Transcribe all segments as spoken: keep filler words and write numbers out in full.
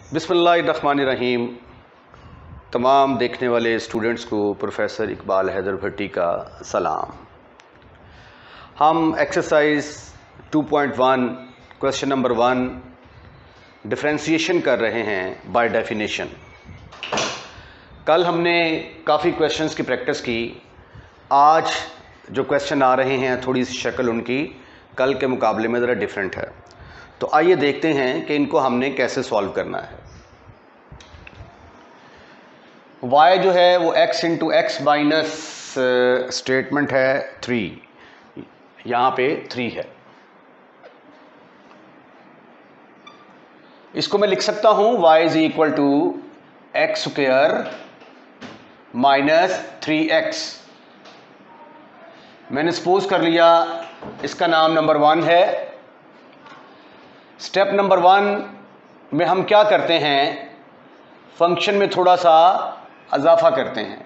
बिस्मिल्लाहिर्रहमानिर्रहीम। तमाम देखने वाले स्टूडेंट्स को प्रोफेसर इकबाल हैदर भट्टी का सलाम। हम exercise two point one question number one differentiation कर रहे हैं बाय डेफिनेशन। कल हमने काफ़ी क्वेश्चंस की प्रैक्टिस की। आज जो क्वेश्चन आ रहे हैं थोड़ी सी शक्ल उनकी कल के मुकाबले में ज़रा डिफरेंट है, तो आइए देखते हैं कि इनको हमने कैसे सॉल्व करना है। y जो है वो x into x minus statement है थ्री, यहाँ पे थ्री है। इसको मैं लिख सकता हूँ y is equal to x square minus three x. मैंने सपोज कर लिया इसका नाम नंबर वन है। स्टेप नंबर वन में हम क्या करते हैं, फंक्शन में थोड़ा सा इजाफा करते हैं।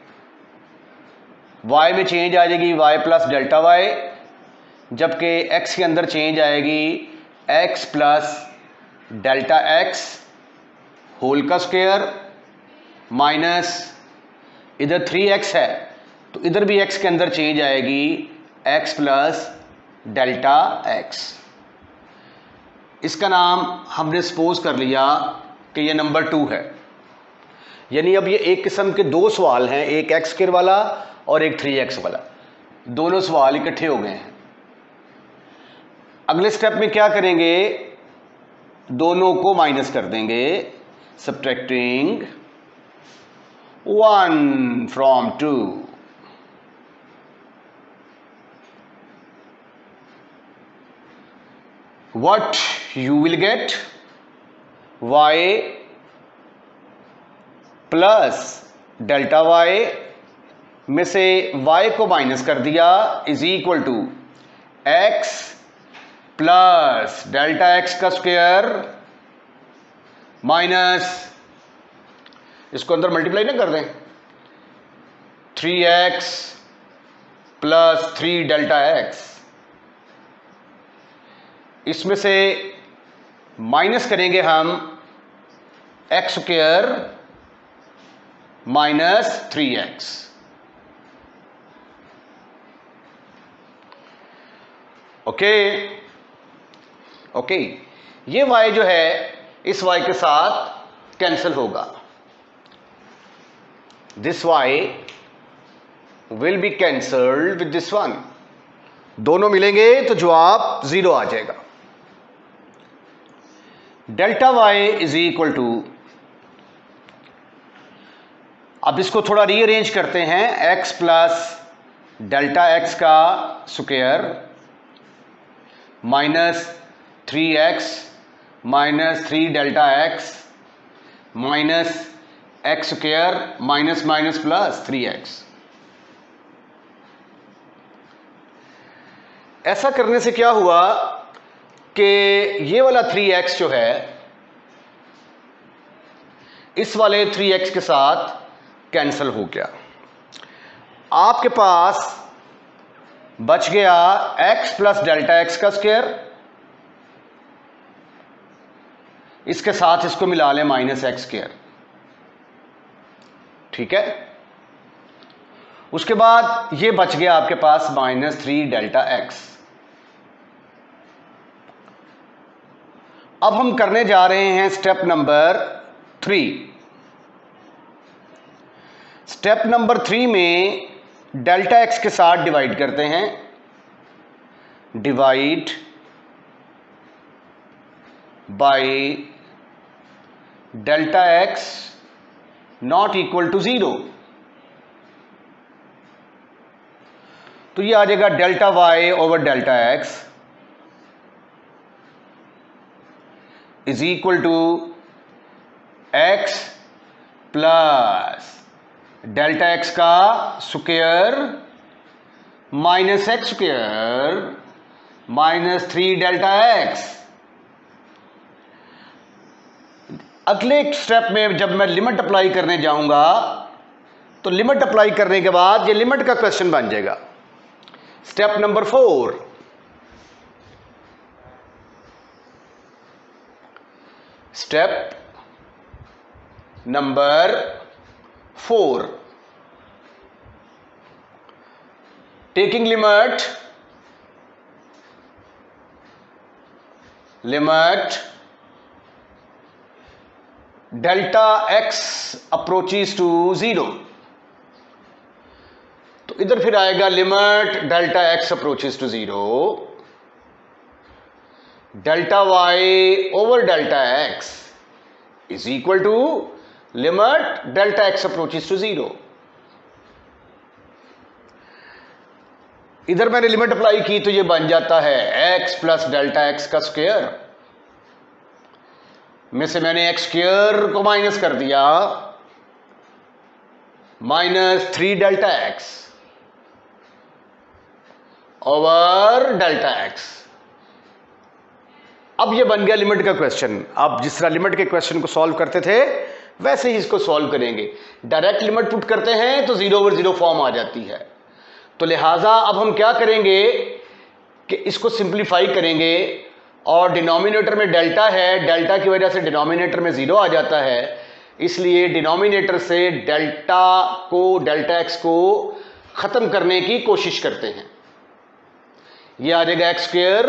y में चेंज आ जाएगी y प्लस डेल्टा वाई, जबकि x के अंदर चेंज आएगी x plus delta x whole का स्क्वायर माइनस इधर थ्री एक्स है तो इधर भी x के अंदर चेंज आएगी x प्लस डेल्टा एक्स। इसका नाम हमने सपोज कर लिया कि ये नंबर टू है। यानी अब ये एक किस्म के दो सवाल हैं, एक एक्स स्क्वायर वाला और एक थ्री एक्स वाला। दोनों सवाल इकट्ठे हो गए हैं। अगले स्टेप में क्या करेंगे, दोनों को माइनस कर देंगे। Subtracting one from two. What you will get, y plus delta y में से y को माइनस कर दिया is equal to x plus delta x का स्क्वायर माइनस, इसको अंदर मल्टीप्लाई ना कर दें, three x plus three delta x. इसमें से माइनस करेंगे हम x square minus three x. Okay okay ये y जो है इस y के साथ कैंसिल होगा। This y will be cancelled with this one. दोनों मिलेंगे तो जवाब जीरो आ जाएगा। Delta y is equal to, अब इसको थोड़ा रीअरेंज करते हैं, x प्लस डेल्टा एक्स का square minus three x minus three delta x minus x square minus minus plus three x. ऐसा करने से क्या हुआ कि ये वाला थ्री एक्स जो है इस वाले थ्री एक्स के साथ कैंसिल हो गया। आपके पास बच गया x प्लस डेल्टा एक्स का स्क्वायर, इसके साथ इसको मिला लें माइनस एक्स स्क्वायर। ठीक है, उसके बाद ये बच गया आपके पास माइनस थ्री डेल्टा एक्स। अब हम करने जा रहे हैं step number three. Step number three में डेल्टा एक्स के साथ डिवाइड करते हैं। Divide by delta x not equal to zero, तो ये आ जाएगा delta y over delta x is equal to x plus delta x का square minus x square minus three delta x. अगले स्टेप में जब मैं लिमिट अप्लाई करने जाऊंगा तो लिमिट अप्लाई करने के बाद ये लिमिट का क्वेश्चन बन जाएगा। Step number four, step number four, taking limit limit delta x approaches to zero, तो इधर फिर आएगा limit delta x approaches to zero, delta y over delta x is equal to limit delta x approaches to zero. इधर मैंने limit apply की तो ये बन जाता है x प्लस डेल्टा एक्स का स्क्वायर, में से मैंने एक्स स्क्वायर को माइनस कर दिया, minus three delta x over delta x. अब ये बन गया लिमिट का क्वेश्चन। अब जिस तरह लिमिट के क्वेश्चन को सॉल्व करते थे वैसे ही इसको सॉल्व करेंगे। डायरेक्ट लिमिट पुट करते हैं तो जीरो ओवर जीरो फॉर्म आ जाती है, तो लिहाजा अब हम क्या करेंगे कि इसको सिंप्लीफाई करेंगे और डिनोमिनेटर में डेल्टा है, डेल्टा की वजह से डिनोमिनेटर में जीरो आ जाता है, इसलिए डिनोमिनेटर से डेल्टा को डेल्टा एक्स को खत्म करने की कोशिश करते हैं। यह आ जाएगा x square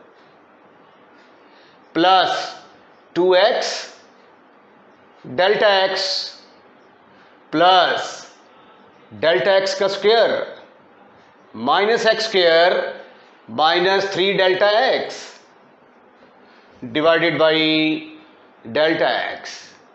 plus two x delta x plus delta x का square minus x square minus three delta x divided by delta x.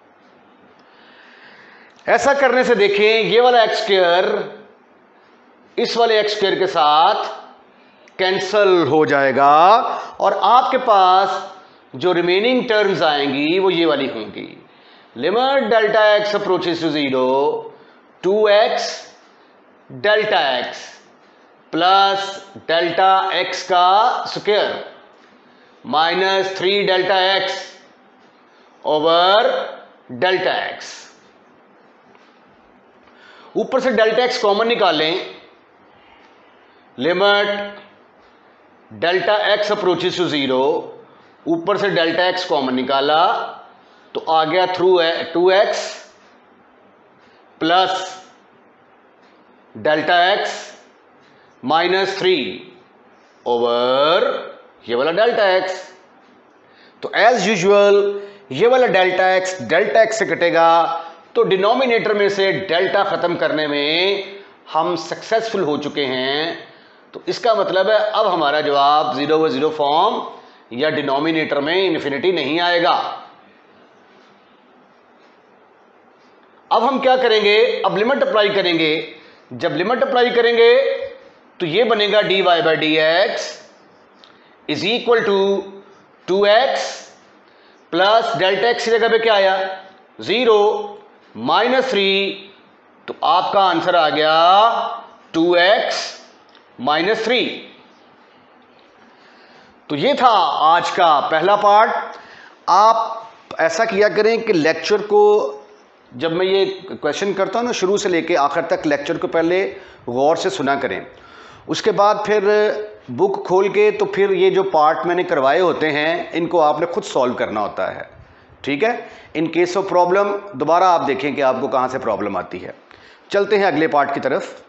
ऐसा करने से देखें ये वाला एक्स स्क्वायर इस वाले एक्स स्क्वायर के साथ कैंसल हो जाएगा और आपके पास जो रिमेनिंग टर्म्स आएंगी वो ये वाली होंगी। Limit delta x approaches to zero, two x delta x plus delta x का square minus three delta x over delta x. ऊपर से डेल्टा एक्स कॉमन निकालें, limit delta x approaches to zero, ऊपर से डेल्टा एक्स कॉमन निकाला तो आ गया through two x plus delta x minus three over ये वाला डेल्टा एक्स। तो एज यूजुअल ये वाला डेल्टा एक्स डेल्टा एक्स से कटेगा तो डिनोमिनेटर में से डेल्टा खत्म करने में हम सक्सेसफुल हो चुके हैं। तो इसका मतलब है अब हमारा जवाब जीरो व जीरो फॉर्म या डिनोमिनेटर में इन्फिनिटी नहीं आएगा। अब हम क्या करेंगे, अब लिमिट अप्लाई करेंगे। जब लिमिट अप्लाई करेंगे तो ये बनेगा d y by d x is equal to two x plus delta x की जगह पे क्या आया जीरो माइनस थ्री, तो आपका आंसर आ गया टू एक्स माइनस थ्री। तो ये था आज का पहला पार्ट। आप ऐसा किया करें कि लेक्चर को जब मैं ये क्वेश्चन करता हूँ ना शुरू से लेके आखिर तक लेक्चर को पहले गौर से सुना करें, उसके बाद फिर बुक खोल के तो फिर ये जो पार्ट मैंने करवाए होते हैं इनको आपने खुद सॉल्व करना होता है, ठीक है। इन केस ऑफ प्रॉब्लम दोबारा आप देखें कि आपको कहाँ से प्रॉब्लम आती है। चलते हैं अगले पार्ट की तरफ।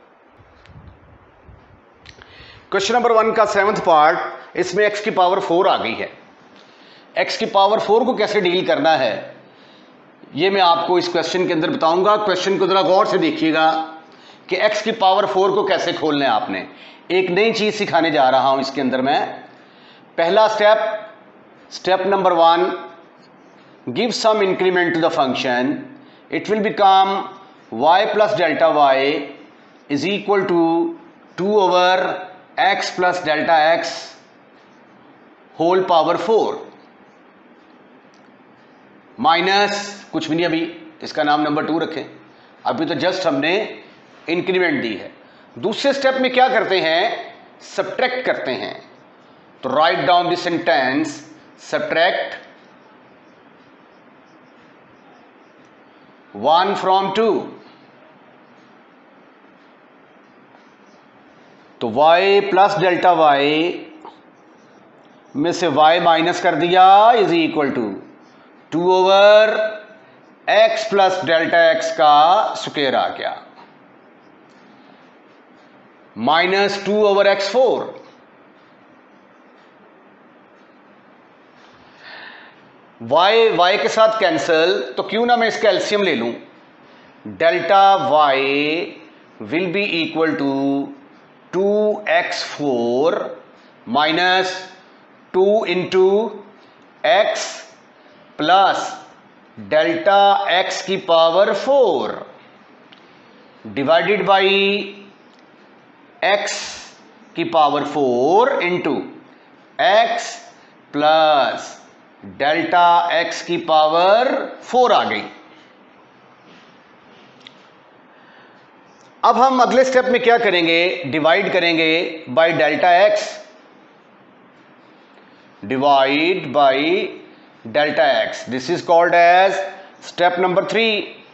क्वेश्चन नंबर वन का सेवंथ पार्ट, इसमें x की पावर फोर आ गई है। x की पावर फोर को कैसे डील करना है ये मैं आपको इस क्वेश्चन के अंदर बताऊंगा। क्वेश्चन को जरा गौर से देखिएगा कि x की पावर फोर को कैसे खोलना है। आपने एक नई चीज सिखाने जा रहा हूं इसके अंदर मैं। पहला step, step number one, give some increment to the function, it will become y plus delta y is equal to two over x plus delta x whole power four minus कुछ भी नहीं, अभी इसका नाम नंबर टू रखें, अभी तो just हमने इंक्रीमेंट दी है। दूसरे स्टेप में क्या करते हैं, सब्ट्रैक्ट करते हैं। तो right down this sentence, subtract one from two, तो y प्लस डेल्टा वाई में से y माइनस कर दिया is equal to two over x plus delta x का स्क्वायर आ गया minus two over x four. Y y के साथ कैंसल, तो क्यों ना मैं इसका एलसीएम ले लूं। Delta y will be equal to two x four minus two into x plus delta x की power four divided by x की power four into x plus delta x की पावर फोर आ गई। अब हम अगले स्टेप में क्या करेंगे, डिवाइड करेंगे by delta x, divide by delta x. This is called as step number three.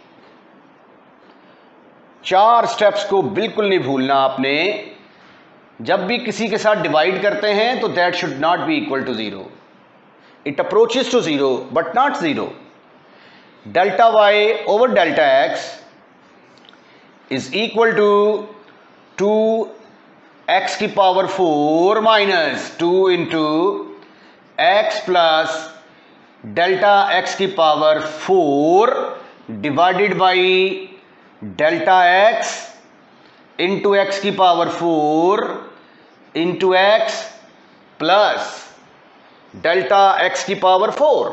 चार स्टेप्स को बिल्कुल नहीं भूलना आपने। जब भी किसी के साथ डिवाइड करते हैं तो that should not be equal to zero. It approaches to zero but not zero. Delta y over delta x is equal to two x की power four minus two into x plus delta x की power four divided by delta x into x की power four into x plus delta x की power four.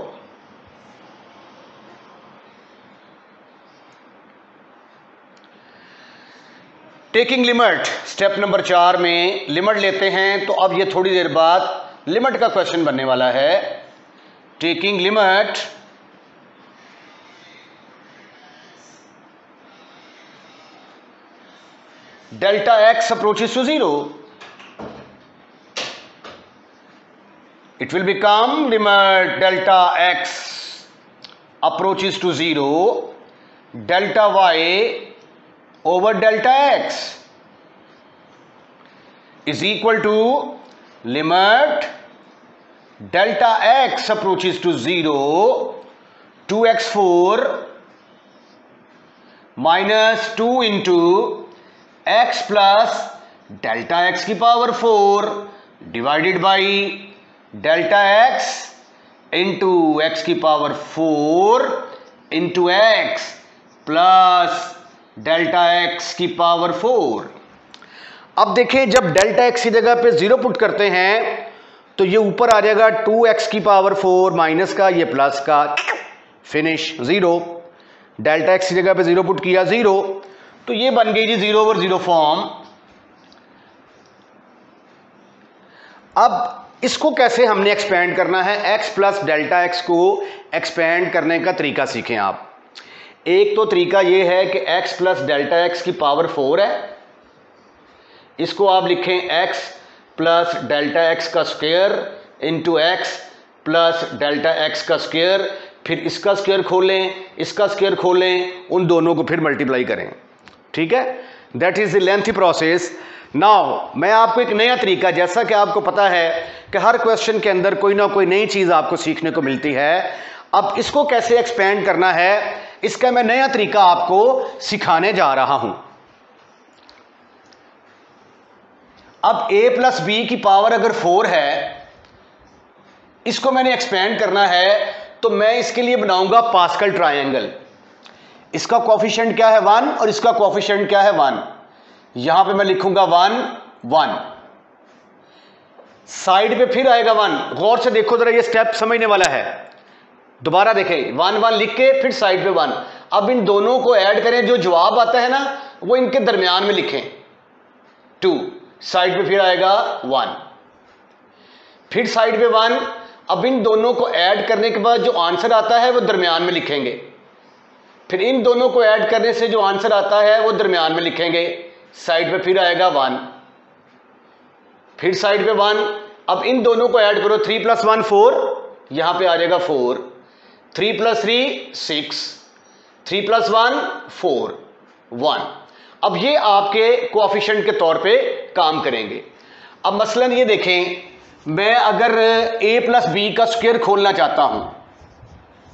Taking limit, step number चार में limit लेते हैं। तो अब ये थोड़ी देर बाद लिमिट का क्वेश्चन बनने वाला है। Taking limit delta x approaches to zero, it will become limit delta x approaches to zero, delta y over delta x is equal to limit delta x approaches to zero, two x four minus two into x plus delta x की power four divided by delta x into x की power four into x plus delta x की power four. अब देखें, जब delta x की जगह पे zero put करते हैं तो ये ऊपर आ जाएगा टू एक्स की पावर फोर माइनस का, ये प्लस का, फिनिश जीरो। डेल्टा एक्स की जगह पे जीरो पुट किया, जीरो, तो ये बन गई जी जीरो ओवर जीरो फॉर्म। अब इसको कैसे हमने एक्सपेंड करना है, x प्लस डेल्टा एक्स को एक्सपेंड करने का तरीका सीखें आप। एक तो तरीका ये है कि x प्लस डेल्टा एक्स की पावर फोर है, इसको आप लिखें x प्लस डेल्टा एक्स का square into x plus delta x का स्क्वायर, फिर इसका स्क्वायर खोलें, इसका स्क्वायर खोलें, उन दोनों को फिर मल्टीप्लाई करें। ठीक है, that is the lengthy process. Now मैं आपको एक नया तरीका, जैसा कि आपको पता है कि हर क्वेश्चन के अंदर कोई ना कोई नई चीज आपको सीखने को मिलती है, अब इसको कैसे एक्सपेंड करना है इसका मैं नया तरीका आपको सिखाने जा रहा हूं। अब a प्लस बी की पावर अगर फोर है, इसको मैंने एक्सपेंड करना है, तो मैं इसके लिए बनाऊंगा पास्कल ट्रायंगल। इसका कोफिशिएंट क्या है, वन, और इसका कोफिशिएंट क्या है, वन। यहां पे मैं लिखूंगा वन वन, साइड पे फिर आएगा वन। गौर से देखो जरा, ये स्टेप समझने वाला है। दोबारा देखें, वन वन लिख के फिर साइड पे वन। अब इन दोनों को ऐड करें, जो जवाब आता है ना वो इनके दरमियान में लिखें, टू, साइड पे फिर आएगा वन, फिर साइड पे वन। अब इन दोनों को ऐड करने के बाद जो आंसर आता है वो दरमियान में लिखेंगे, फिर इन दोनों को ऐड करने से जो आंसर आता है वो दरमियान में लिखेंगे, साइड पे फिर आएगा वन, फिर साइड पे वन। अब इन दोनों को ऐड करो, थ्री प्लस वन फोर, यहां पे आ जाएगा four, three plus three six, three plus one four, one. अब ये आपके कोएफिशिएंट के तौर पे काम करेंगे। अब मसलन ये देखें, मैं अगर a प्लस बी का स्क्वायर खोलना चाहता हूं,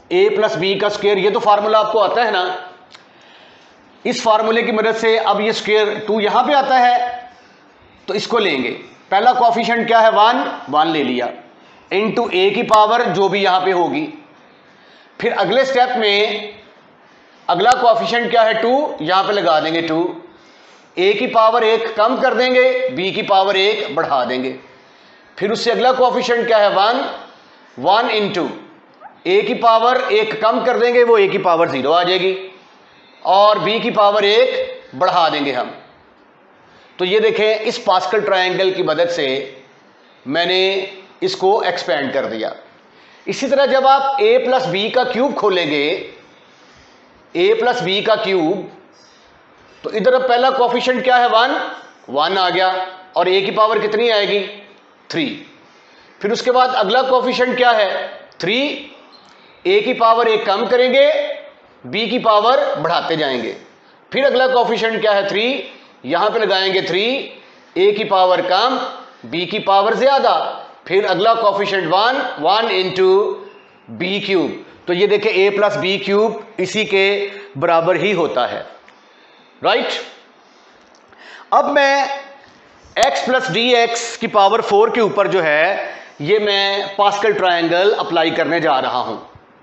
ए प्लस बी का स्क्वायर, ये तो फार्मूला आपको आता है ना। इस फार्मूले की मदद से अब ये स्क्वायर टू यहां पे आता है तो इसको लेंगे। पहला कोफिशिएंट क्या है, वन, वन ले लिया, इनटू ए की पावर जो भी यहां पे होगी। फिर अगले स्टेप में अगला कोफिशिएंट क्या है, टू, यहां पे लगा देंगे टू। ए की पावर एक कम कर देंगे, बी की पावर एक बढ़ा देंगे। फिर उससे अगला कोफिशिएंट क्या है, वन, वन इंटू ए की पावर एक कम कर देंगे, वो ए की पावर जीरो आ जाएगी, और बी की पावर एक बढ़ा देंगे हम। तो ये देखें, इस पास्कल ट्रायंगल की मदद से मैंने इसको एक्सपेंड कर दिया। इसी तरह जब आप a प्लस बी का क्यूब खोलेंगे, a प्लस बी का क्यूब, तो इधर अब पहला कोफिशिएंट क्या है, वन, वन आ गया, और a की पावर कितनी आएगी, थ्री। फिर उसके बाद अगला कोफिशिएंट क्या है, थ्री, a की पावर एक कम करेंगे, b की पावर बढ़ाते जाएंगे। फिर अगला कोफिशिएंट क्या है, थ्री, यहां पे लगाएंगे थ्री, a की पावर कम, b की पावर ज्यादा। फिर अगला coefficient one, one into b cube. तो ये देखें a प्लस बी क्यूब इसी के बराबर ही होता है, राइट। अब मैं x प्लस डी एक्स की पावर फोर के ऊपर जो है ये मैं पास्कल ट्रायंगल अप्लाई करने जा रहा हूं।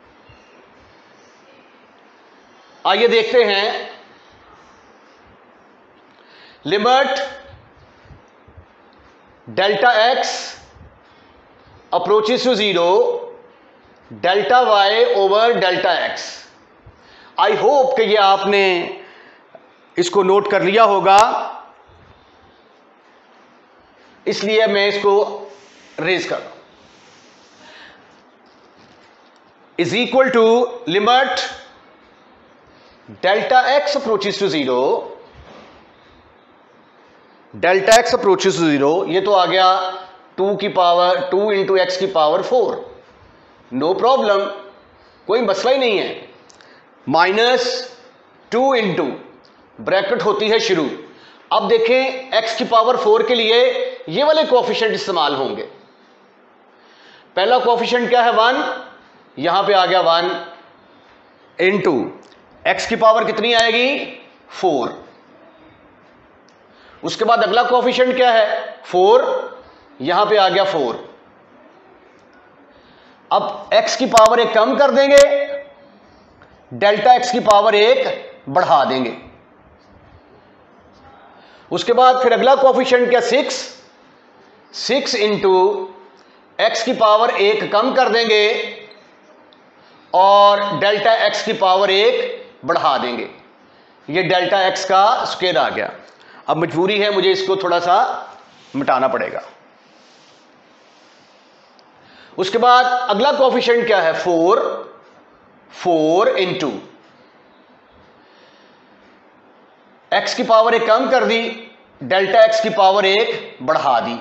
आइए देखते हैं। Limit delta x approaches to zero, delta y over delta x. I hope कि ये आपने इसको नोट कर लिया होगा, इसलिए मैं इसको रेज कर रहा हूं। Is equal to limit delta x approaches to zero, delta x approaches to zero, ये तो आ गया टू की पावर टू इंटू एक्स की पावर फोर, नो प्रॉब्लम, कोई मसला ही नहीं है। माइनस टू इंटू ब्रैकेट होती है शुरू। अब देखें x की पावर फोर के लिए ये वाले कोफिशिएंट इस्तेमाल होंगे। पहला कोफिशिएंट क्या है, वन, यहां पे आ गया वन, इंटू एक्स की पावर कितनी आएगी, फोर। उसके बाद अगला कोफिशिएंट क्या है, फोर, यहां पे आ गया फोर। अब x की पावर एक कम कर देंगे, डेल्टा x की पावर एक बढ़ा देंगे। उसके बाद फिर अगला कोफिशिएंट क्या, सिक्स, सिक्स इंटू एक्स की पावर एक कम कर देंगे और डेल्टा x की पावर एक बढ़ा देंगे। ये डेल्टा x का स्क्वायर आ गया। अब मजबूरी है, मुझे इसको थोड़ा सा मिटाना पड़ेगा। उसके बाद अगला कोफिशिएंट क्या है, फोर, फोर इंटू एक्स की पावर एक कम कर दी, डेल्टा एक्स की पावर एक बढ़ा दी।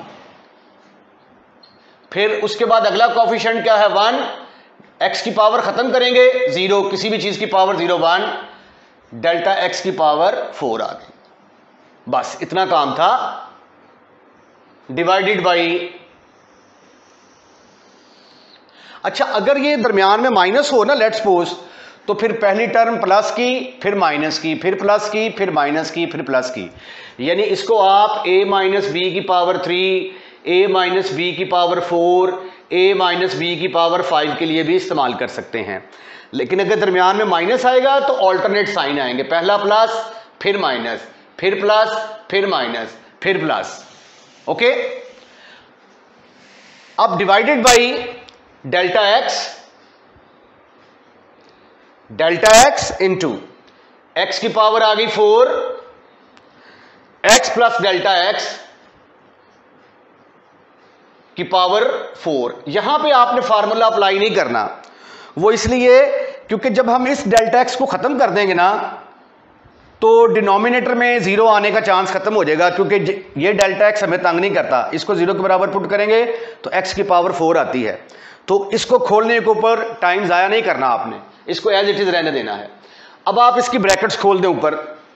फिर उसके बाद अगला कोफिशिएंट क्या है, वन, एक्स की पावर खत्म करेंगे, जीरो, किसी भी चीज की power zero, one, delta x की पावर फोर आ गई। बस इतना काम था। डिवाइडेड बाई, अच्छा अगर ये दरमियान में माइनस हो ना, लेट्स सपोज, तो फिर पहली टर्म प्लस की, फिर माइनस की, फिर प्लस की, फिर माइनस की, फिर प्लस की। यानी इसको आप a माइनस बी की power three, a minus b की power four, a minus b की पावर फाइव के लिए भी इस्तेमाल कर सकते हैं। लेकिन अगर दरमियान में माइनस आएगा तो ऑल्टरनेट साइन आएंगे, पहला प्लस, फिर माइनस, फिर प्लस, फिर माइनस, फिर प्लस। ओके, अब divided by delta x, delta x into x की पावर आ गई four, x plus delta x की पावर फोर। यहां पे आपने फार्मूला अप्लाई नहीं करना, वो इसलिए क्योंकि जब हम इस डेल्टा एक्स को खत्म कर देंगे ना तो डिनोमिनेटर में जीरो आने का चांस खत्म हो जाएगा, क्योंकि ये डेल्टा एक्स हमें तंग नहीं करता। इसको जीरो के बराबर पुट करेंगे तो एक्स की पावर फोर आती है। तो इसको खोलने के ऊपर टाइम ज़ाया नहीं करना आपने, इसको एज इट इज रहने देना है। अब आप इसकी ब्रैकेट्स खोल दें ऊपर,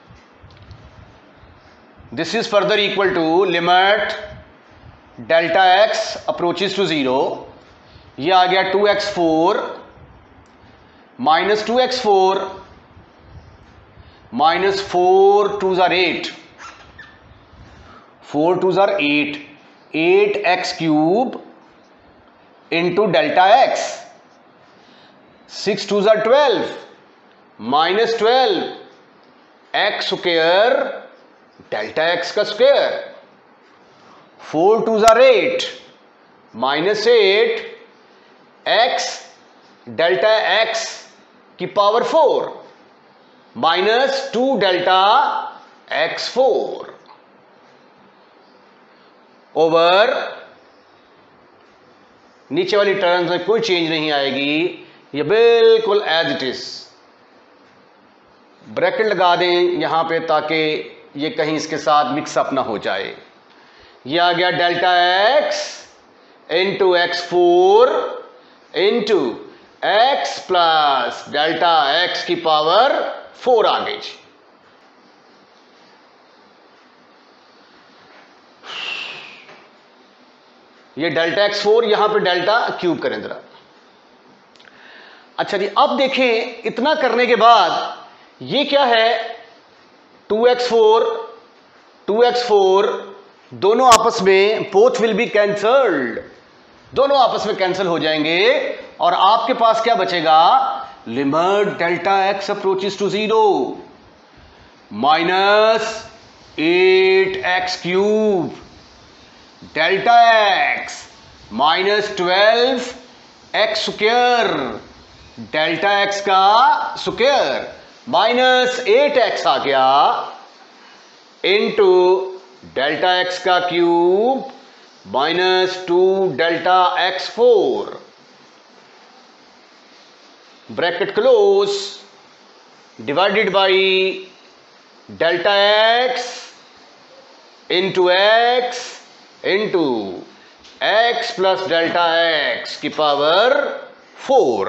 this is further equal to limit delta x approaches to zero, ये आ गया two x four minus two x four minus four two जार एट, फोर टू जार eight, eight x cube into delta x, six two जार twelve minus twelve x square delta x का square, four two जार eight minus eight x delta x की power four minus two delta x four over, नीचे वाली terms में कोई change नहीं आएगी, ये बिल्कुल एज इट इज। ब्रैकेट लगा दें यहां पे ताकि ये कहीं इसके साथ मिक्सअप ना हो जाए। ये आ गया delta x into x four into x plus delta x की पावर फोर आ गई। ये डेल्टा एक्स फोर, यहां पे डेल्टा क्यूब करें जरा। अच्छा जी, अब देखें इतना करने के बाद ये क्या है, two x four, two x four दोनों आपस में बोथ विल बी कैंसल्ड, दोनों आपस में कैंसिल हो जाएंगे और आपके पास क्या बचेगा, limit delta x approaches to zero minus eight x cube delta x minus twelve x square delta x का स्क्वायर माइनस एट एक्स आ गया इंटू डेल्टा एक्स का cube minus two delta x four, bracket close, divided by delta x into x into x plus delta x की power four.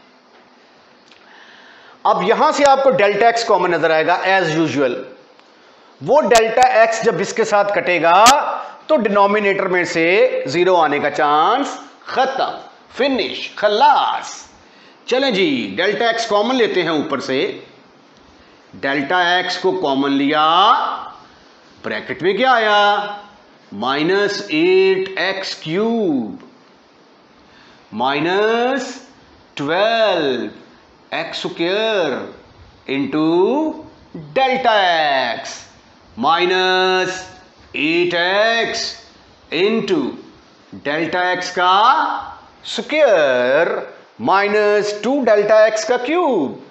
अब यहां से आपको delta x common नजर आएगा एज यूजुअल। वो डेल्टा एक्स जब इसके साथ कटेगा तो डिनोमिनेटर में से जीरो आने का चांस खत्म, फिनिश, खलास। चलें जी, डेल्टा एक्स कॉमन लेते हैं ऊपर से, डेल्टा एक्स को कॉमन लिया, ब्रैकेट में क्या आया, minus eight x cube minus twelve x square into delta x minus eight x into delta x का square minus two delta x का cube.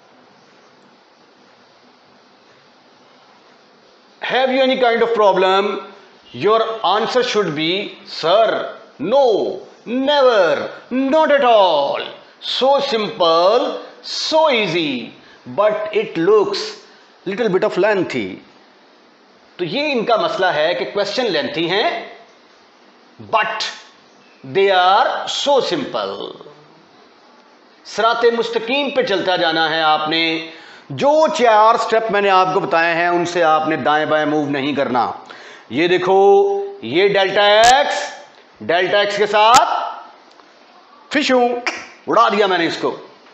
Have you any kind of problem? Your answer should be, sir, no, never, not at all. So simple, so easy, but it looks little bit of lengthy. तो ये इनका मसला है कि question lengthy हैं, but they are so simple. सिराते मुस्तकीम पे चलता जाना है आपने। जो चार स्टेप मैंने आपको बताए हैं उनसे आपने दाएं बाएं मूव नहीं करना। ये देखो, ये डेल्टा एक्स, डेल्टा एक्स के साथ फिशू उड़ा दिया मैंने इसको,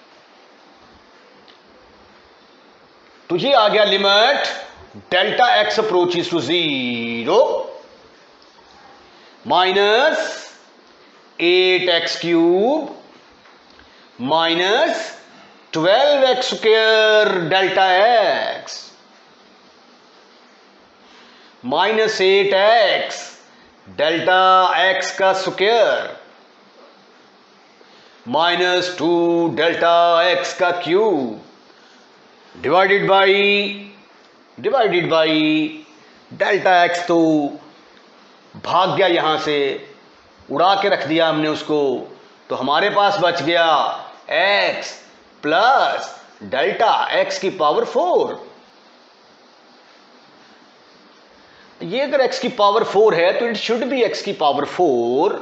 तो ये आ गया limit delta x approaches to zero minus eight x cube minus twelve x square delta x minus eight x delta x का square minus two delta x का cube divided by divided by delta x तो भाग गया, यहां से उड़ा के रख दिया हमने उसको, तो हमारे पास बच गया एक्स प्लस डेल्टा एक्स की पावर फोर। ये अगर एक्स की पावर फोर है तो इट शुड बी एक्स की power four.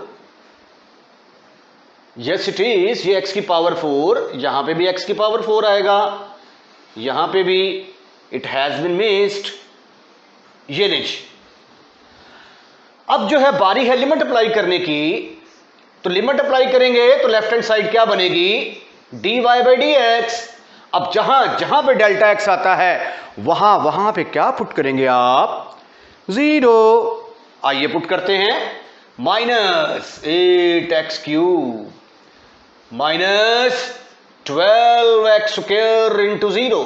Yes it is, ये एक्स की पावर फोर, यहां पे भी एक्स की पावर फोर आएगा, यहां पे भी इट हैज बीन मिस्ड। ये लीजिए, अब जो है बारी है लिमिट अप्लाई करने की, तो लिमिट अप्लाई करेंगे तो लेफ्ट हैंड साइड क्या बनेगी, d y by d x. अब जहां जहां पे डेल्टा एक्स आता है वहां वहां पे क्या पुट करेंगे आप? जीरो। आइए पुट करते हैं, minus eight x cube minus twelve x square into zero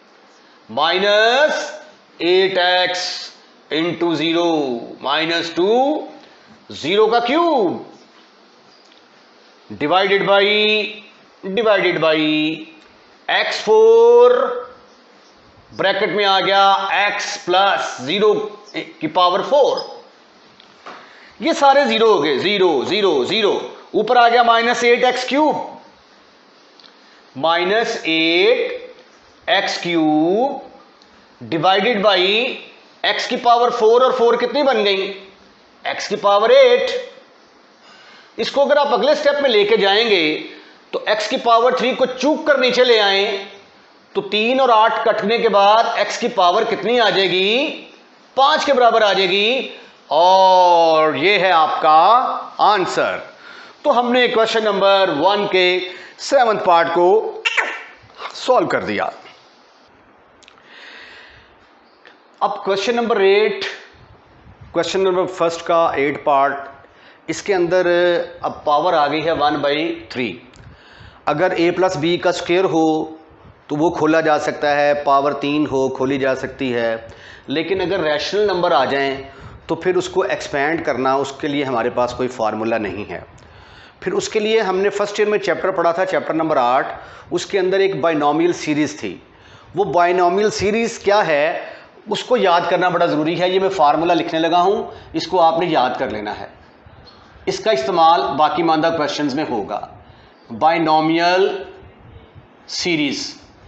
minus eight x into zero minus two, zero का cube divided by divided by x four bracket में आ गया एक्स प्लस जीरो की power four. ये सारे zero हो गए, zero zero zero. ऊपर आ गया minus eight x cube minus eight x cube divided by x की पावर फोर, और फोर कितनी बन गई? एक्स की पावर एट। इसको अगर आप अगले स्टेप में लेके जाएंगे तो एक्स की पावर थ्री को चूक कर नीचे ले आए तो तीन और आठ कटने के बाद एक्स की पावर कितनी आ जाएगी? पांच के बराबर आ जाएगी। और ये है आपका आंसर। तो हमने क्वेश्चन नंबर वन के सेवंथ पार्ट को सॉल्व कर दिया। अब question number eight, question number first का एट पार्ट, इसके अंदर अब पावर आ गई है वन बाई थ्री। अगर a प्लस बी का स्क्वायर हो तो वो खोला जा सकता है, पावर तीन हो खोली जा सकती है। लेकिन अगर रैशनल नंबर आ जाएं तो फिर उसको एक्सपेंड करना, उसके लिए हमारे पास कोई फार्मूला नहीं है। फिर उसके लिए हमने फर्स्ट ईयर में चैप्टर पढ़ा था, चैप्टर नंबर आठ, उसके अंदर एक बाइनोमियल सीरीज़ थी। वो बाइनोमियल सीरीज़ क्या है उसको याद करना बड़ा ज़रूरी है। ये मैं फार्मूला लिखने लगा हूँ, इसको आपने याद कर लेना है। इसका इस्तेमाल बाकी मानदा क्वेश्चंस में होगा। बाइनोमियल सीरीज,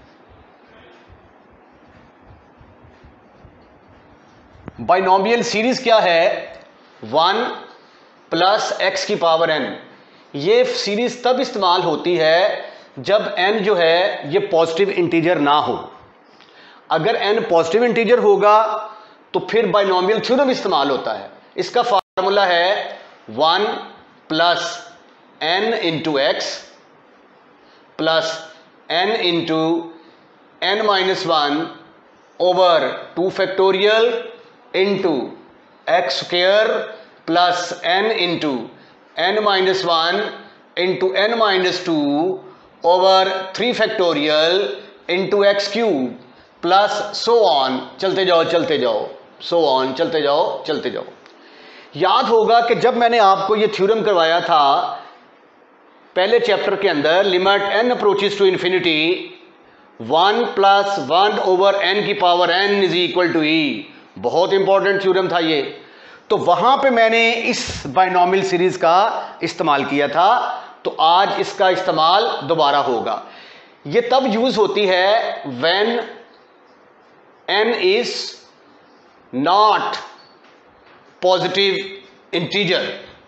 बाइनोमियल सीरीज क्या है? वन प्लस एक्स की पावर एन। ये सीरीज तब इस्तेमाल होती है जब एन जो है ये पॉजिटिव इंटीजर ना हो। अगर एन पॉजिटिव इंटीजर होगा तो फिर बाइनोमियल थ्योरम इस्तेमाल होता है। इसका फार्मूला है one plus n into x plus n into n minus one over two factorial into x square plus n into n minus one into n minus two over three factorial into x cube plus so on. चलते जाओ चलते जाओ, सो on, चलते जाओ चलते जाओ। याद होगा कि जब मैंने आपको ये थ्योरम करवाया था पहले चैप्टर के अंदर, limit n approaches to infinity, one plus one over n की power n is equal to e, बहुत इंपॉर्टेंट थ्योरम था ये। तो वहां पे मैंने इस बाइनोमियल सीरीज का इस्तेमाल किया था, तो आज इसका इस्तेमाल दोबारा होगा। ये तब यूज होती है when n is not positive integer,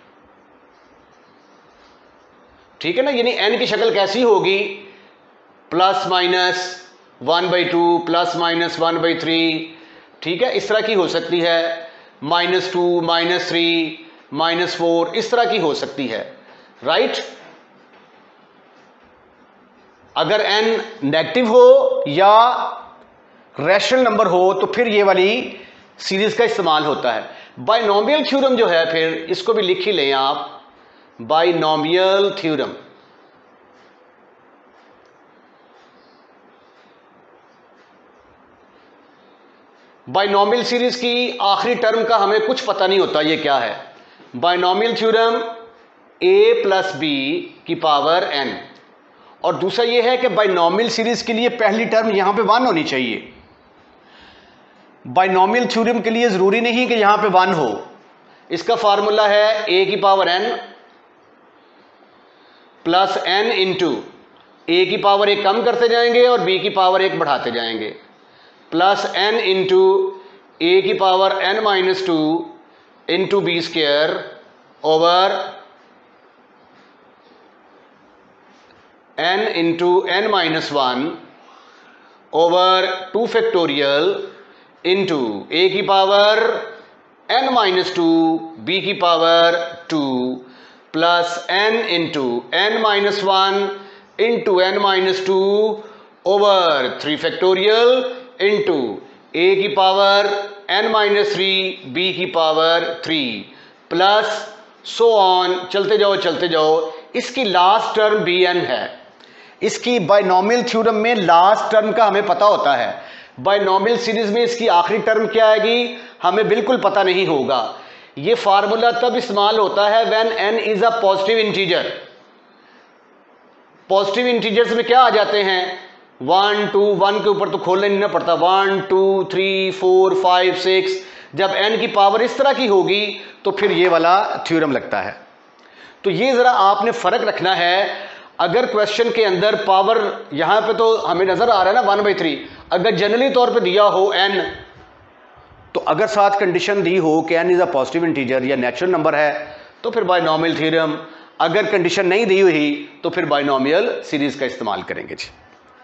ठीक है ना। यानी n की शक्ल कैसी होगी? Plus minus one by two, plus minus one by three, ठीक है, इस तरह की हो सकती है। Minus two, minus three, minus four, इस तरह की हो सकती है, राइट। अगर n नेगेटिव हो या रैशनल नंबर हो तो फिर ये वाली सीरीज का इस्तेमाल होता है। बाइनोमियल थ्योरम जो है, फिर इसको भी लिख ही लें आप, बाइनोमियल थ्योरम। बाइनोमियल सीरीज की आखिरी टर्म का हमें कुछ पता नहीं होता ये क्या है। Binomial theorem a plus b की पावर n, और दूसरा ये है कि बाइनोमियल सीरीज के लिए पहली टर्म यहां पे वन होनी चाहिए। बाइनोमियल थ्योरम के लिए जरूरी नहीं कि यहां पे वन हो। इसका फार्मूला है a की पावर n प्लस n इंटू ए की पावर एक कम करते जाएंगे और b की पावर एक बढ़ाते जाएंगे, प्लस n इंटू ए की power n minus two into b square over n into n minus one over two factorial into a की power n minus two, b की power two, plus n into n minus one into n minus two over three factorial into a की power n minus three b की power three plus so on, चलते जाओ चलते जाओ। इसकी last term B n है। इसकी binomial theorem में लास्ट टर्म का हमें पता होता है, बायनॉमियल सीरीज में इसकी आखिरी टर्म क्या आएगी हमें बिल्कुल पता नहीं होगा। ये फार्मूला तब इस्तेमाल होता है when n is a positive integer. Positive integers में क्या आ जाते हैं, वन टू, वन के ऊपर तो खोलने नहीं ना पड़ता, one two three four five six. जब n की पावर इस तरह की होगी तो फिर ये वाला थ्योरम लगता है। तो ये जरा आपने फर्क रखना है। अगर क्वेश्चन के अंदर पावर यहां पे तो हमें नजर आ रहा है ना वन बाई थ्री, अगर जनरली तौर पे दिया हो n, तो अगर साथ कंडीशन दी हो कि n is a positive integer या नेचुरल नंबर है तो फिर बायनॉमियल थ्योरम, अगर कंडीशन नहीं दी हुई तो फिर बायनॉमियल सीरीज का इस्तेमाल करेंगे जी।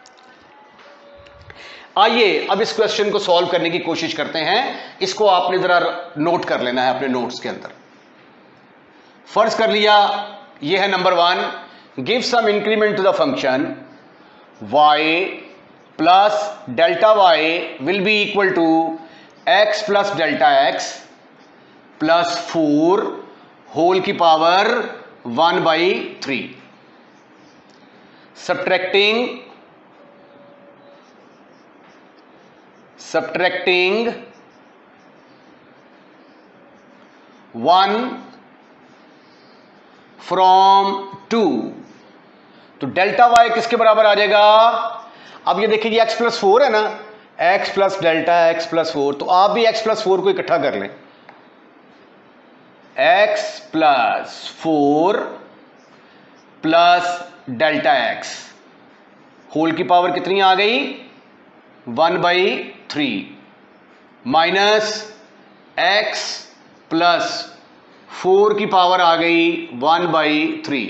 आइए अब इस क्वेश्चन को सॉल्व करने की कोशिश करते हैं। इसको आपने जरा नोट कर लेना है अपने नोट्स के अंदर। फर्ज कर लिया ये है number one, give some increment to the function y plus delta y will be equal to x plus delta x plus four whole की power one by three. Subtracting subtracting one from two, तो delta y किसके बराबर आ जाएगा। अब ये देखिए ये x plus four है ना, x plus delta x plus four, तो आप भी x प्लस फोर को इकट्ठा कर लें। x plus four plus delta x whole की पावर कितनी आ गई, one by three minus x plus four की पावर आ गई वन बाई थ्री।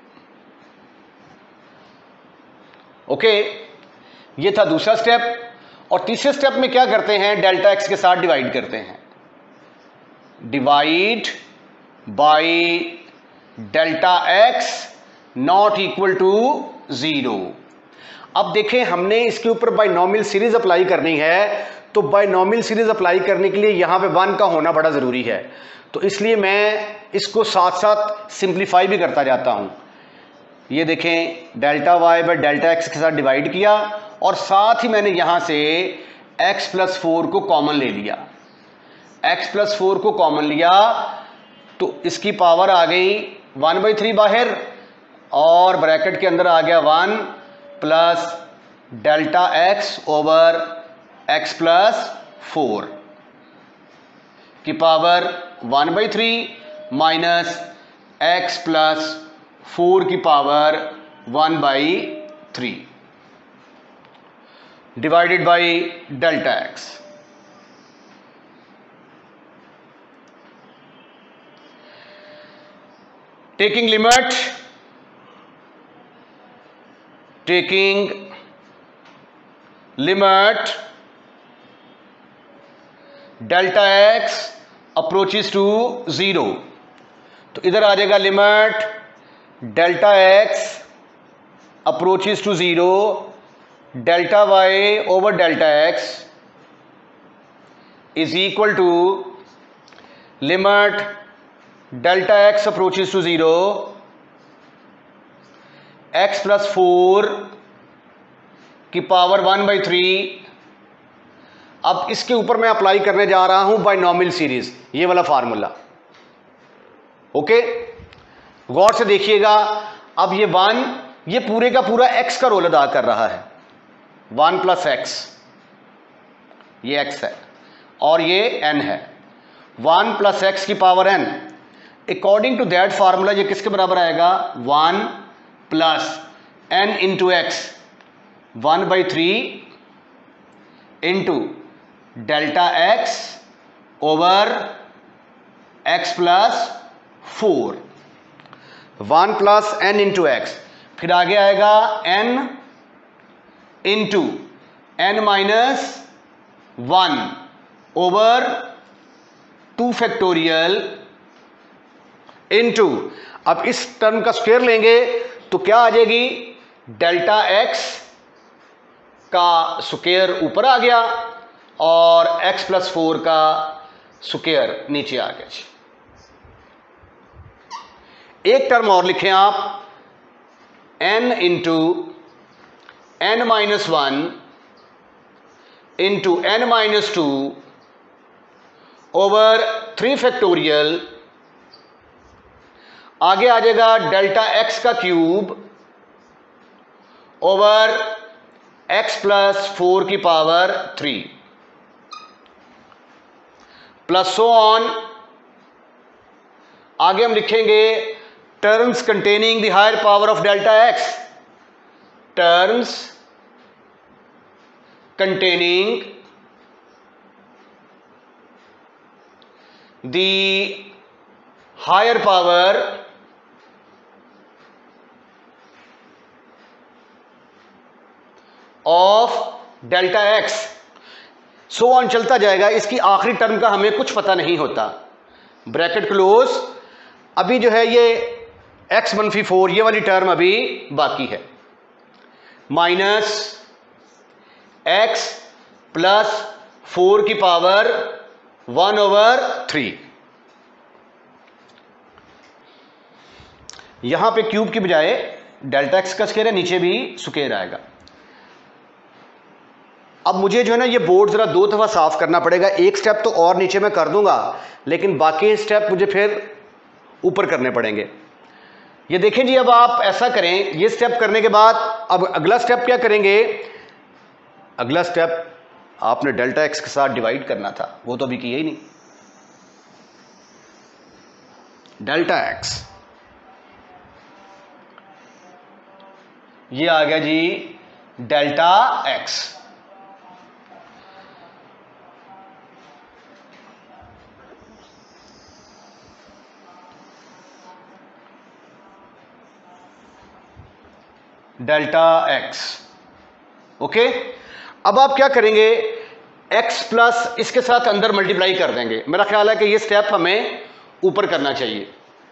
ओके, ये था दूसरा स्टेप। और तीसरे स्टेप में क्या करते हैं, डेल्टा एक्स के साथ डिवाइड करते हैं। Divide by delta x not equal to zero. अब देखें हमने इसके ऊपर बायनॉमियल सीरीज अप्लाई करनी है, तो बायनॉमियल सीरीज अप्लाई करने के लिए यहां पे वन का होना बड़ा जरूरी है। तो इसलिए मैं इसको साथ साथ सिंप्लीफाई भी करता जाता हूं। ये देखें delta y by delta x के साथ डिवाइड किया और साथ ही मैंने यहां से एक्स प्लस फोर को कॉमन ले लिया। एक्स प्लस फोर को कॉमन लिया तो इसकी पावर आ गई वन बाई थ्री बाहर और ब्रैकेट के अंदर आ गया one plus delta x over x plus four की power one by three minus x plus four की power one by three divided by delta x. Taking limit taking limit delta x approaches to zero, तो इधर आ जाएगा limit delta x approaches to zero delta y over delta x is equal to limit delta x approaches to zero x plus four की power one by three. अब इसके ऊपर मैं apply करने जा रहा हूं बायनॉमियल सीरीज, ये वाला फार्मूला। ओके, गौर से देखिएगा। अब ये वन ये पूरे का पूरा एक्स का रोल अदा कर रहा है, वन प्लस एक्स, ये एक्स है और ये एन है। वन प्लस एक्स की power n, according to that formula ये किसके बराबर आएगा, one plus n into x, one by three into delta x over x plus four, one plus n into x, फिर आगे आएगा n into n minus one over two factorial into, अब इस term का स्क्वायर लेंगे तो क्या आ जाएगी, डेल्टा एक्स का स्क्वायर ऊपर आ गया और x प्लस फोर का स्क्वायर नीचे आ गया जी। एक टर्म और लिखें आप, n into n minus one into n minus two over three factorial, आगे आ जाएगा डेल्टा x का cube over x plus four की power three plus so on. आगे हम लिखेंगे terms containing the higher power of delta x, terms containing the higher power of delta x, so on चलता जाएगा। इसकी आखिरी टर्म का हमें कुछ पता नहीं होता। Bracket close. अभी जो है ये एक्स मनफी फोर, ये वाली टर्म अभी बाकी है, माइनस एक्स प्लस फोर की पावर वन ओवर थ्री। यहां पे क्यूब की बजाय डेल्टा एक्स का स्क्वायर है, नीचे भी स्क्वायर आएगा। अब मुझे जो है ना ये बोर्ड जरा दो दफा साफ करना पड़ेगा। एक स्टेप तो और नीचे मैं कर दूंगा, लेकिन बाकी स्टेप मुझे फिर ऊपर करने पड़ेंगे। ये देखें जी, अब आप ऐसा करें, ये स्टेप करने के बाद अब अगला स्टेप क्या करेंगे? अगला स्टेप आपने डेल्टा एक्स के साथ डिवाइड करना था, वो तो अभी किया ही नहीं। डेल्टा एक्स ये आ गया जी delta x. Delta x okay. अब आप क्या करेंगे? x प्लस इसके साथ अंदर मल्टीप्लाई कर देंगे। मेरा ख्याल है कि ये स्टेप हमें ऊपर करना चाहिए।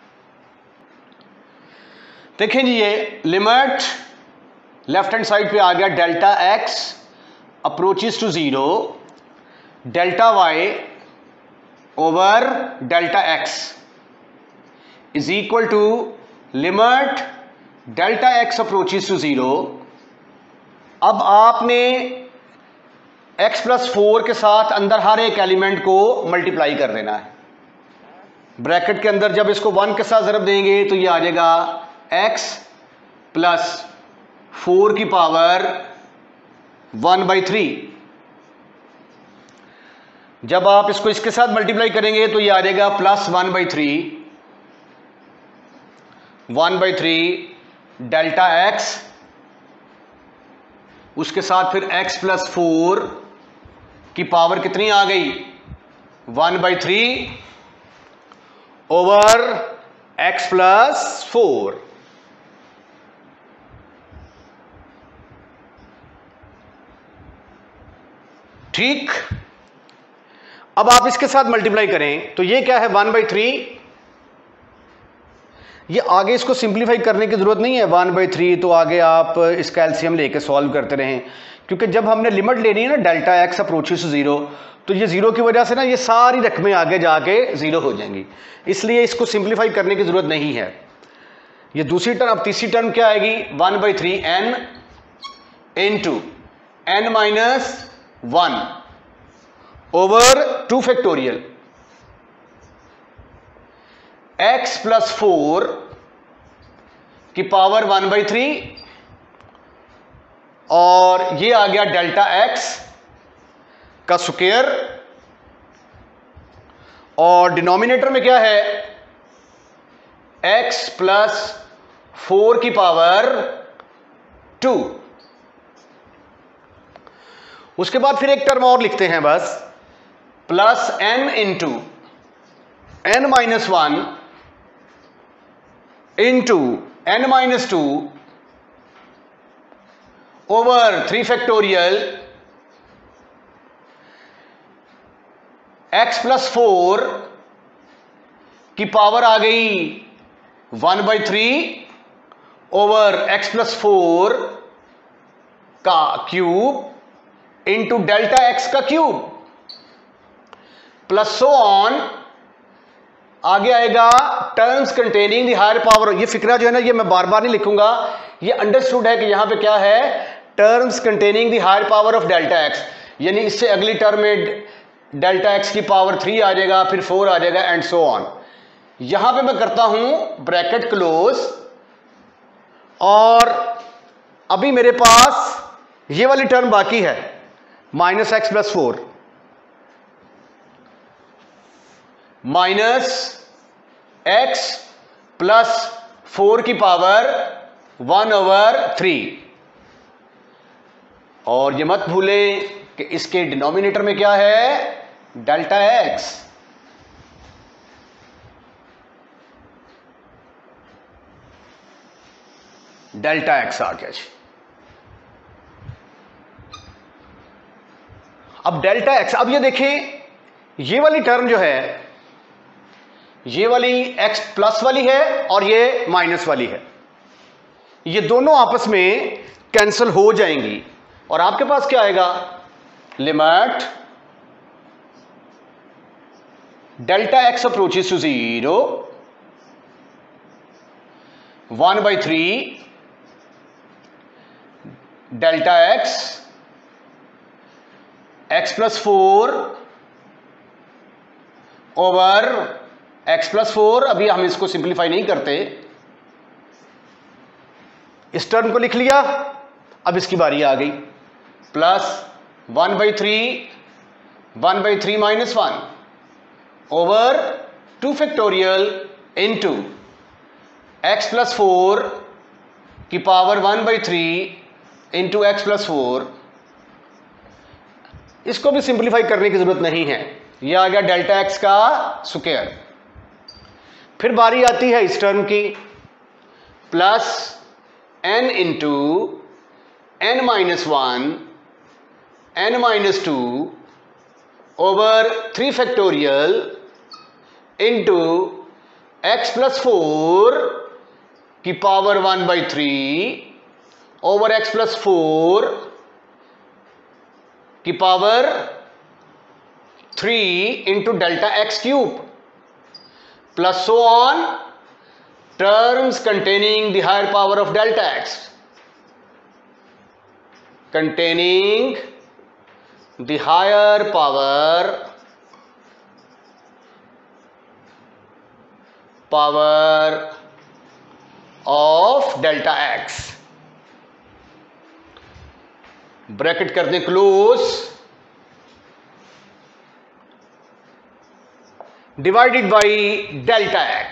देखें जी, ये लिमिट लेफ्ट हैंड साइड पे आ गया delta x approaches to zero, delta y over delta x is equal to limit delta x approaches to zero. अब आपने x प्लस फोर के साथ अंदर हर एक एलिमेंट को मल्टीप्लाई कर देना है। ब्रैकेट के अंदर जब इसको वन के साथ ज़रब देंगे तो ये आ जाएगा x प्लस फोर की पावर वन बाई थ्री। जब आप इसको इसके साथ मल्टीप्लाई करेंगे तो ये आ जाएगा plus one by three, one by three delta x, उसके साथ फिर x प्लस फोर की पावर कितनी आ गई? One by three over x plus four. ठीक, अब आप इसके साथ मल्टीप्लाई करें तो ये क्या है? One by three. ये आगे इसको सिंप्लीफाई करने की जरूरत नहीं है। वन बाई थ्री तो आगे आप इसका एलसीएम लेके सॉल्व करते रहें, क्योंकि जब हमने लिमिट लेनी है ना delta x approaches to zero, तो ये जीरो की वजह से ना ये सारी रकमें आगे जाके जीरो हो जाएंगी, इसलिए इसको सिंप्लीफाई करने की जरूरत नहीं है। ये दूसरी टर्म, अब तीसरी टर्म क्या आएगी? One by three n into n minus one over two factorial x plus four की पावर वन बाई थ्री, और ये आ गया डेल्टा x का स्क्वायर, और डिनोमिनेटर में क्या है? x प्लस फोर की पावर टू। उसके बाद फिर एक टर्म और लिखते हैं बस, plus n into n minus one into n minus two over three factorial x plus four की पावर आ गई one by three over x plus four का क्यूब इंटू डेल्टा एक्स का क्यूब प्लस सो ऑन। आगे आएगा terms containing the higher power. ये फिक्रा जो है ना, ये मैं बार बार नहीं लिखूंगा, ये अंडरस्टूड है कि यहां पे क्या है, terms containing the higher power of delta x, यानी इससे अगली टर्म में डेल्टा एक्स की पावर थ्री आ जाएगा, फिर फोर आ जाएगा एंड सो ऑन। यहां पे मैं करता हूं ब्रैकेट क्लोज, और अभी मेरे पास ये वाली टर्म बाकी है minus x plus four, minus x plus four की पावर वन ओवर थ्री। और ये मत भूलें कि इसके डिनोमिनेटर में क्या है, डेल्टा एक्स। डेल्टा एक्स आ गया जी। अब डेल्टा एक्स, अब ये देखें, ये वाली टर्म जो है, ये वाली x प्लस वाली है और ये माइनस वाली है, ये दोनों आपस में कैंसिल हो जाएंगी और आपके पास क्या आएगा, limit delta x approaches to zero, one by three delta x x plus four over x plus four. अभी हम इसको सिंप्लीफाई नहीं करते, इस टर्म को लिख लिया। अब इसकी बारी आ गई, plus one by three, one by three minus one over two factorial into x plus four की power one by three into x plus four. इसको भी सिंप्लीफाई करने की जरूरत नहीं है, यह आ गया डेल्टा एक्स का स्क्वायर। फिर बारी आती है इस टर्म की, plus n into n minus one n minus two over three factorial into x plus four की power one by three over x plus four की power three into delta x cube plus so on terms containing the higher power of delta x, containing the higher power power of delta x, bracket कर दें close, divided by delta x.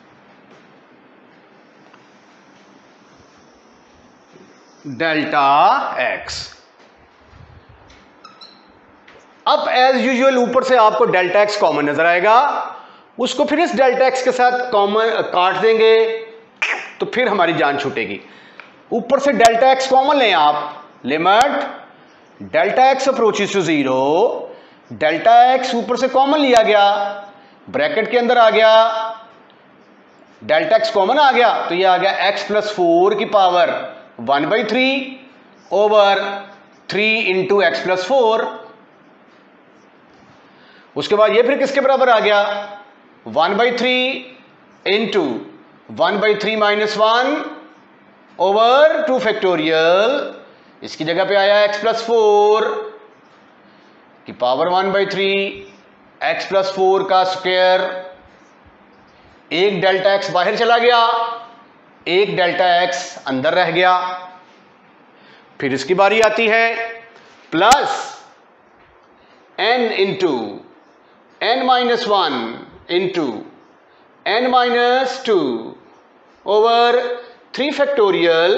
Delta x. अब as usual ऊपर से आपको delta x common नजर आएगा, उसको फिर इस डेल्टा एक्स के साथ कॉमन काट देंगे तो फिर हमारी जान छूटेगी। ऊपर से डेल्टा एक्स कॉमन लें आप, limit delta x approaches to zero, delta x ऊपर से कॉमन लिया गया, ब्रैकेट के अंदर आ गया, डेल्टा एक्स कॉमन आ गया तो ये आ गया एक्स प्लस फोर की power one by three over three into x plus four. उसके बाद ये फिर किसके बराबर आ गया, one by three into one by three minus one over two factorial, इसकी जगह पे आया एक्स प्लस फोर की power one by three, x plus four का स्क्वायर, एक डेल्टा एक्स बाहर चला गया, एक डेल्टा एक्स अंदर रह गया। फिर इसकी बारी आती है plus n into n minus one into n minus two over three factorial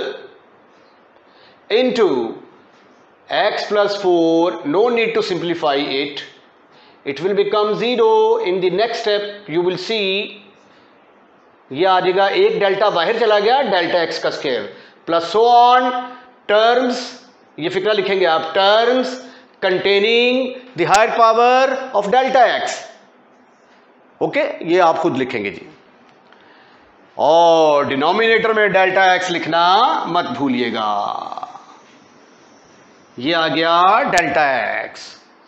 into x plus four, no need to simplify it, it will become zero in the next step, you will see ये आ जाएगा, एक delta बाहर चला गया, delta x का square plus so on terms, ये फिक्रा लिखेंगे आप, terms containing the higher power of delta x. Okay, ये आप खुद लिखेंगे जी। और डिनोमिनेटर में डेल्टा एक्स लिखना मत भूलिएगा। ये आ गया डेल्टा एक्स।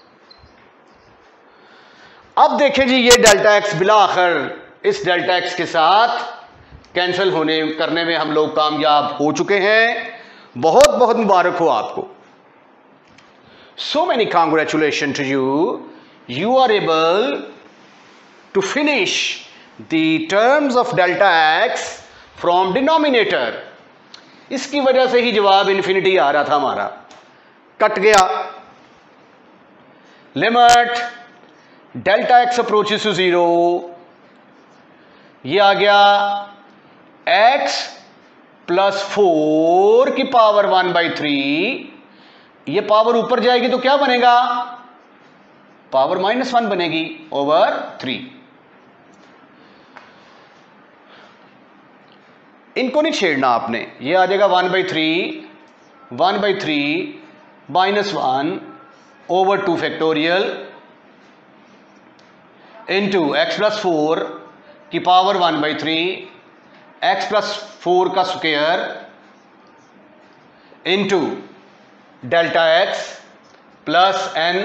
अब देखें जी, ये डेल्टा एक्स बिला आखिर इस डेल्टा एक्स के साथ कैंसिल होने करने में हम लोग कामयाब हो चुके हैं। बहुत बहुत मुबारक हो आपको। So many congratulation to you, you are able to finish the terms of delta x from denominator. इसकी वजह से ही जवाब इन्फिनिटी आ रहा था हमारा, कट गया। Limit delta x approaches to zero, ये आ गया एक्स प्लस फोर की पावर वन बाई थ्री। ये पावर ऊपर जाएगी तो क्या बनेगा? पावर माइनस वन बनेगी ओवर थ्री। इनको नहीं छेड़ना आपने, ये आ जाएगा one by three, one by three minus one over two factorial into x plus four की power one by three, x plus four का square into delta x plus n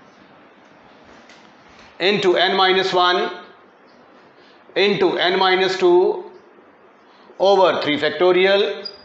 into n minus one into n minus two over three factorial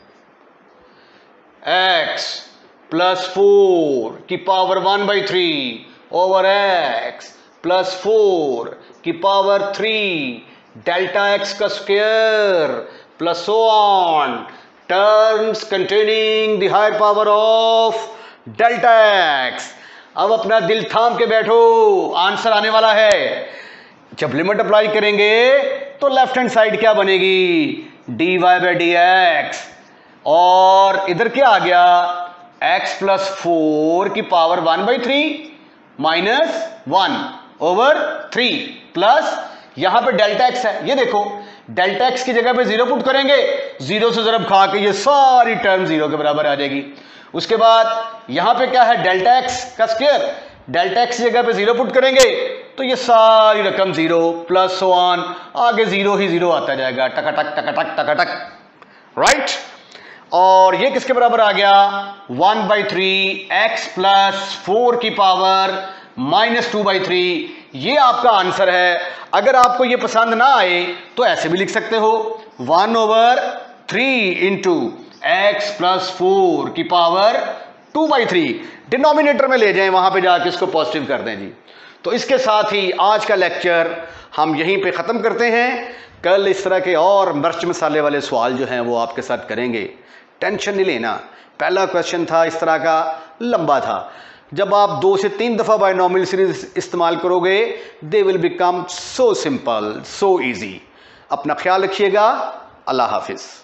x plus four की power one by three over x plus four की power three delta x का square plus so on terms containing the higher power of delta x. अब अपना दिल थाम के बैठो, answer आने वाला है। जब लिमिट अप्लाई करेंगे तो लेफ्ट हैंड साइड क्या बनेगी? D y by d x, और इधर क्या आ गया? एक्स प्लस फोर की power one by three minus one over three plus यहां पे डेल्टा एक्स है। ये देखो, डेल्टा एक्स की जगह पे जीरो पुट करेंगे, जीरो से जरब खा के ये सारी टर्म जीरो के बराबर आ जाएगी। उसके बाद यहां पे क्या है? डेल्टा एक्स का स्क्वायर, डेल्टा एक्स की जगह पे जीरो पुट करेंगे तो ये सारी रकम जीरो प्लस सो ऑन, आगे जीरो ही जीरो आता जाएगा, टकाटक टकाटक टकाटक, राइट। और ये किसके बराबर आ गया? One by three x plus four की power minus two by three. ये आपका आंसर है। अगर आपको ये पसंद ना आए तो ऐसे भी लिख सकते हो, one over three into x plus four की power two by three. Denominator में ले जाएं, वहां पे जाके इसको पॉजिटिव कर दें जी। तो इसके साथ ही आज का लेक्चर हम यहीं पे ख़त्म करते हैं। कल इस तरह के और मिर्च मसाले वाले सवाल जो हैं वो आपके साथ करेंगे, टेंशन नहीं लेना। पहला क्वेश्चन था इस तरह का, लंबा था। जब आप दो से तीन दफ़ा बायनॉमियल सीरीज इस्तेमाल करोगे, they will become so simple, so easy. अपना ख्याल रखिएगा। अल्लाह हाफिज़।